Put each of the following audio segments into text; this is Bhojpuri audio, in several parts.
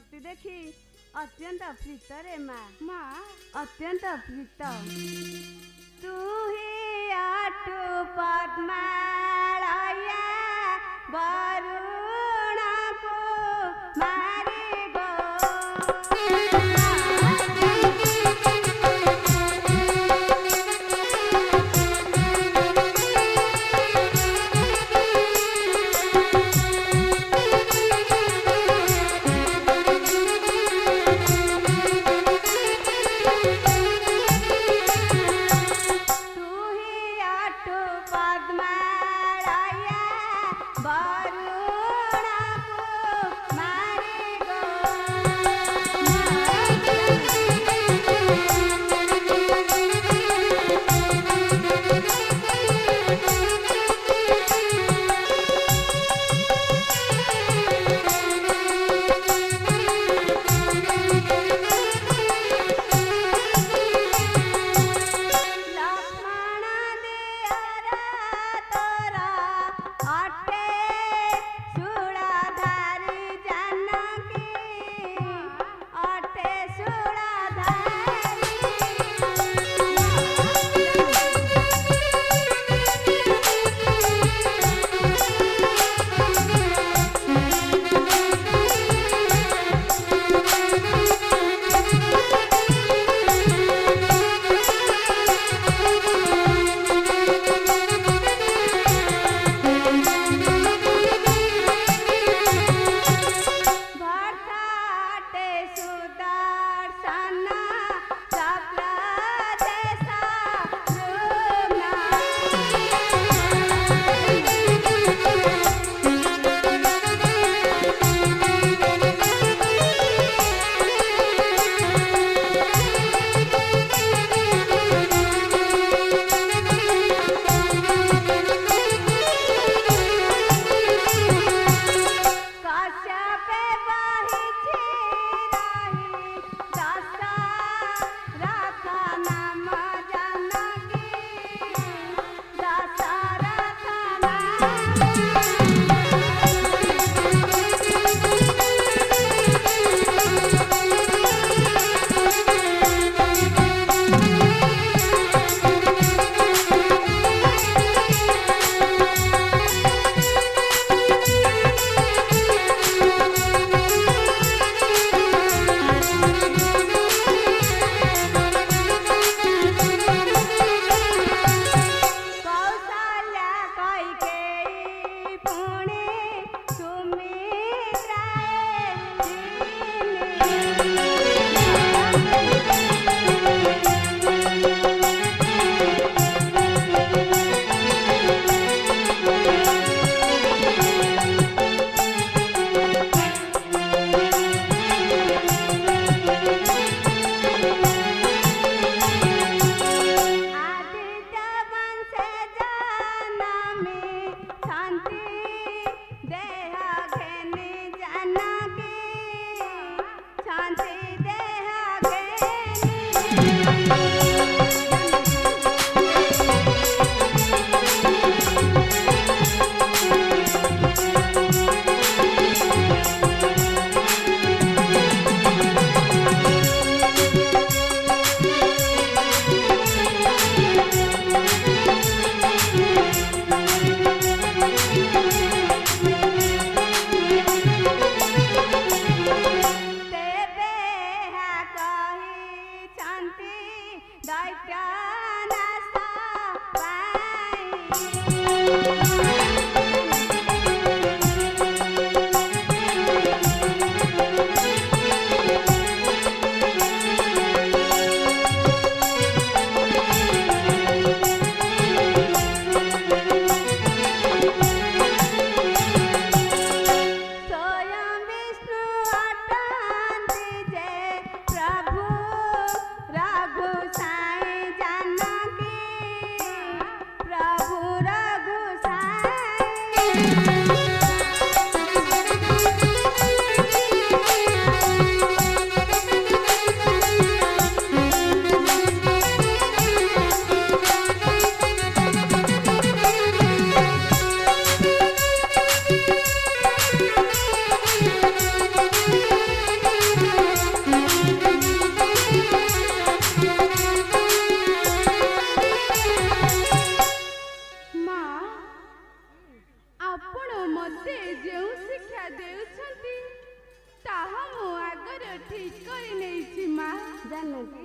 भक्ति देखी अत्यंत प्रीत रे माँ अत्यंत प्रीत तू ही आटू पद्मालया वरुण को मारी गो प्रभु रघु साई जान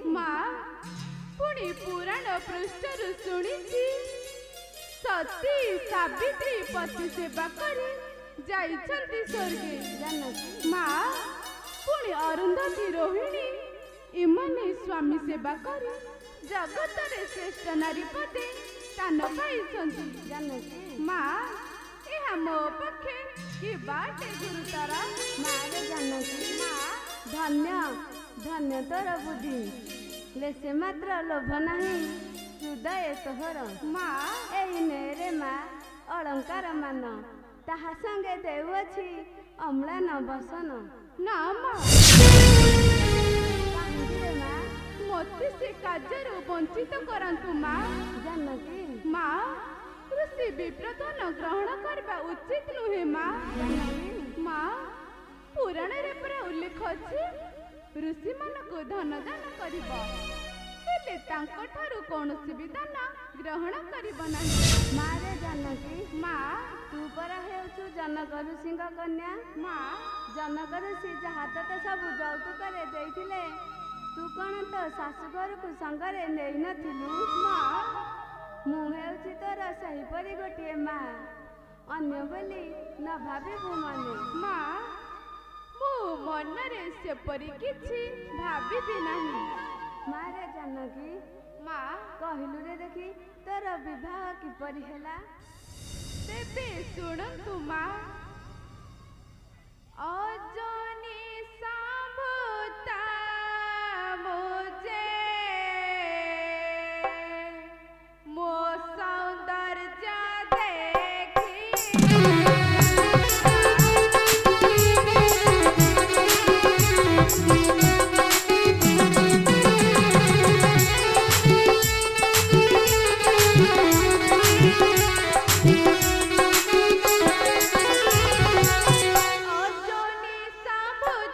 माँ पुणी पुराण पृष्ठरू शुणी सती सावित्री पति सेवा करी जाइछन्ति स्वर्गे जानकी माँ पुणी अरुंधति रोहिणी इमाने स्वामी सेवा करी जगत रे श्रेष्ठ नारी पदे स्थान पाइछन्ति जानकी माँ यह मो पक्षे कि बाटे गुरुतर मारे जानकी माँ धन्य धन्य तोर बुद्धि ले से मात्र लोभ नहीं हृदय तोहर माँ एई नेरे माँ अलंकार मान ताहा संगे देउअछि अम्लान बसन ना माँ काहिंकी रे माँ मोते से କାର୍ଯ୍ୟରୁ ବଞ୍ଚିତ କରନ୍ତୁ ମାଁ जानकी ମାଁ ଋଷି ବିପ୍ରଧନ ଗ୍ରହଣ କରିବା ଉଚିତ ନୁହେଁ ମାଁ ମାଁ ପୁରାଣରେ ପୁରା ଉଲ୍ଲେଖ ଅଛି ଋଷିମାନଙ୍କୁ ଧନ ଦାନ କରିବ ହେଲେ ତାଙ୍କଠାରୁ କୌଣସି ବି ଦାନ ଗ୍ରହଣ କରିବ ନାହିଁ मारे जानकी ମାଁ तू परा हेउछु जनक ऋषिଙ୍କ कन्या ମାଁ जनक ऋषि ଯାହା ତତେ ସବୁ ଯୌତୁକରେ ଦେଇଥିଲେ ତୁ କଣ ତ ଶାଶୁ ଘରକୁ ସାଙ୍ଗରେ ନେଇନଥିଲୁ ମାଁ ମୁଁ ହେଉଛି ତୋର ସେହିପରି ଗୋଟିଏ ମା ଅନ୍ୟ ବୋଲି ନ ଭାବିବୁ ମନେ ମାଁ ମୁଁ ମନରେ ସେପରି କିଛି ଭାବିବି ନାହିଁ ମାରେ ଜାନକୀ ମାଁ କହିଲୁ ରେ ଦେଖି ତୋର ବିବାହ କିପରି ହେଲା ତେବେ ଶୁଣନ୍ତୁ ମାଁ ଅଜନି ସମ୍ଭୁତା ମୁଝେ ମୋ ସୌନ୍ଦର୍ଯ୍ୟ ଦେଖି ଅଜନି ସମ୍ଭୁ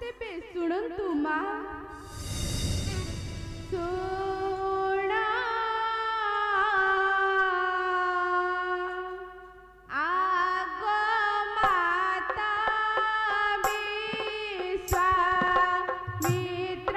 ତେବେ ଶୁଣନ୍ତୁ ମା। ଶୁଣ ଆଗ ମାତା ବିଶ୍ୱାମିତ୍ର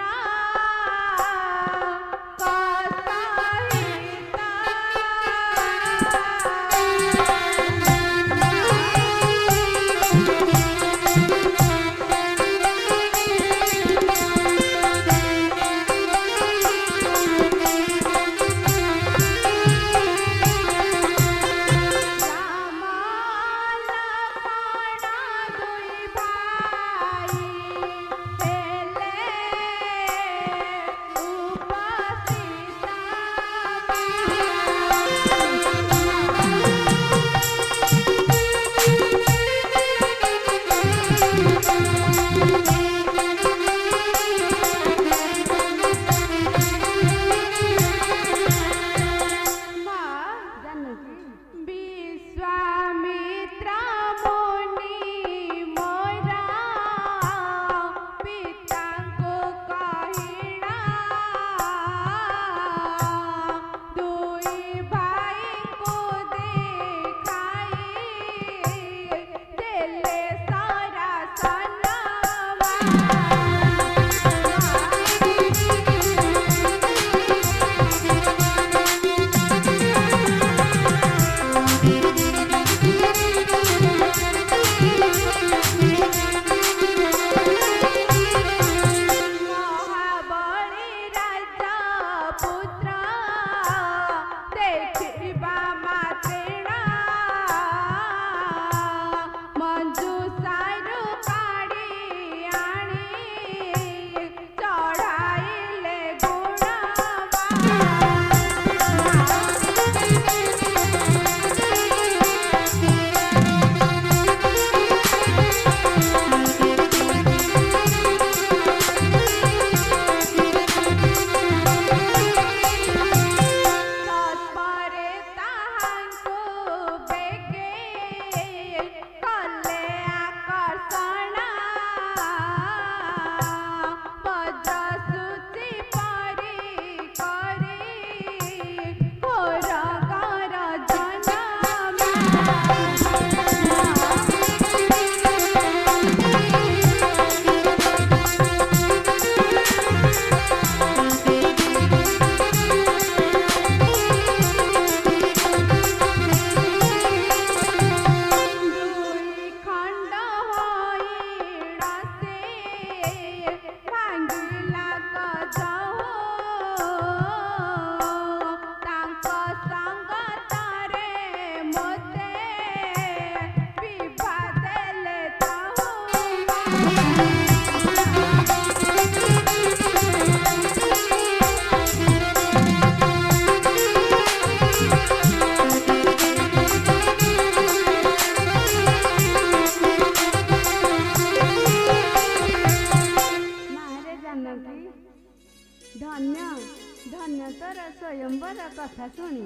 स्वयंवर कथा शुणी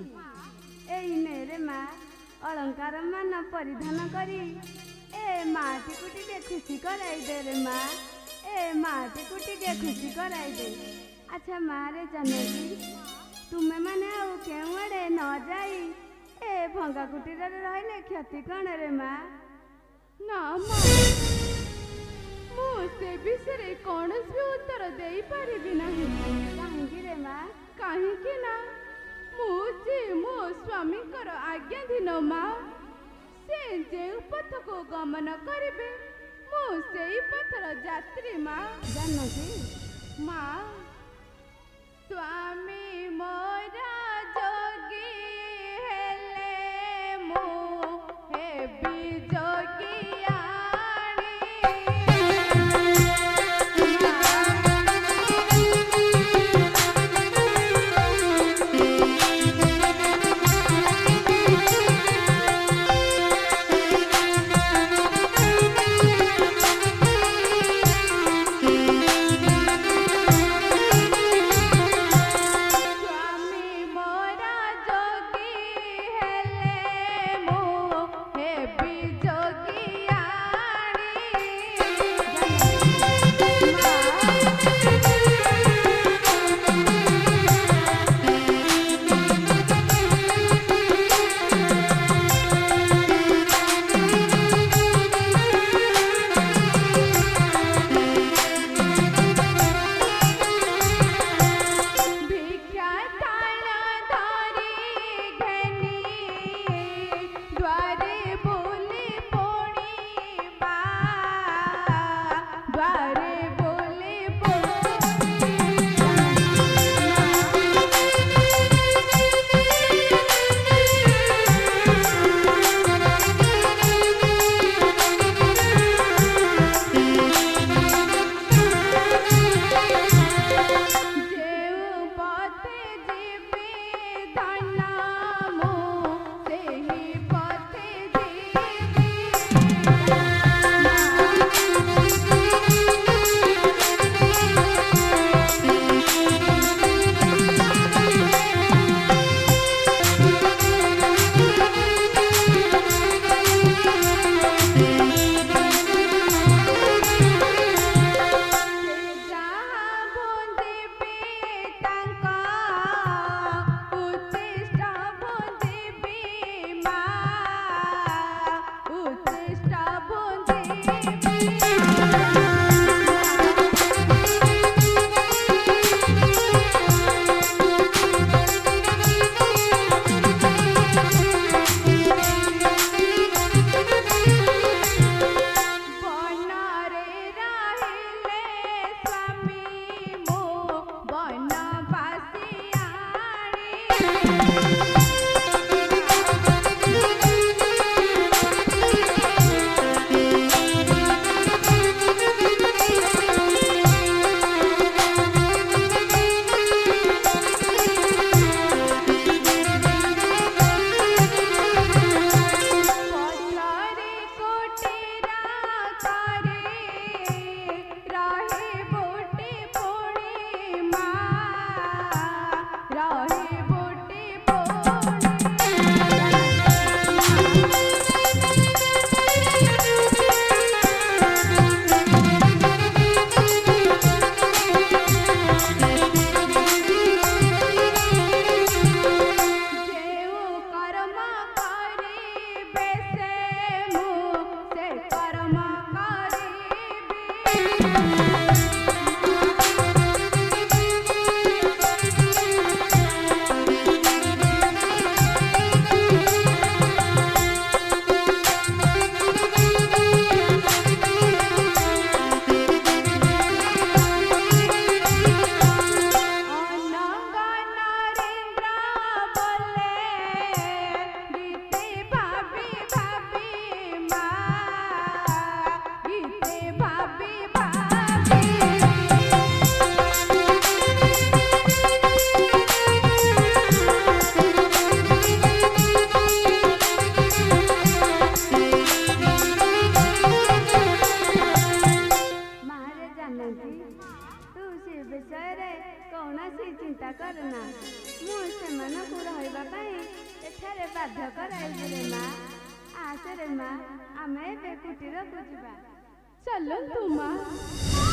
एने माँ अलंकार मान परिधान करी ए माटी को टिके खुशी कराई दे रे माँ ए माटी को टिके खुशी कराई दे। अच्छा माँ रे जानकी तुम्हें माने आउ केउ आड़े न जाई ए भंगा कुटीर रहिले क्षति कण रे माँ? ना माँ मु से विषय कौन भी उत्तर दे पारिबी नहीं। काहेकि रे माँ? काहेकि ना मुझे मो स्वामी कर आज्ञाधीन माँ से जे पथ को गमन करिबे मु सेई पथर यात्री माँ। जानकी माँ स्वामी मोरा जोगी हेले मु हेबी जोगिया स्वामी तू से विषय कौन सी चिंता करना मुझे रहा एठारे बाध्य कराइबे रे माँ। आसे रे माँ आमे कुटीर को जीवा। चलो तू माँ।